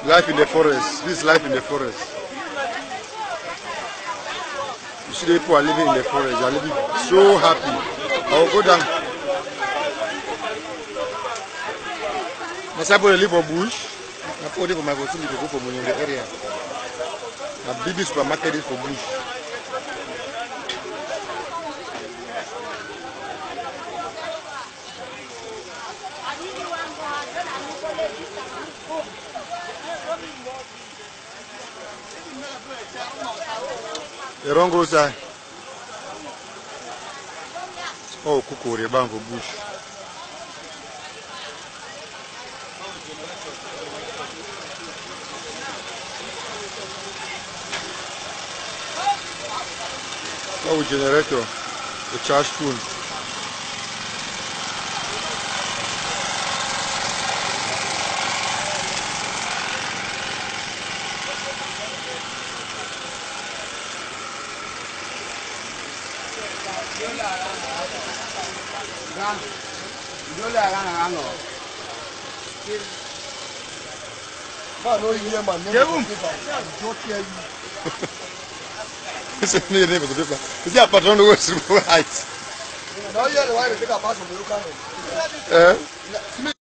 Life in the forest. This is life in the forest. You see the people are living in the forest. They are living so happy. I will go down. My people live for bush. My people live for my family to go for money in the area. My baby supermarket is for bush. The wrong goes side. Oh, cuckoo, the bank for bush. Oh, generator, the charge phone. Is that patron who was right?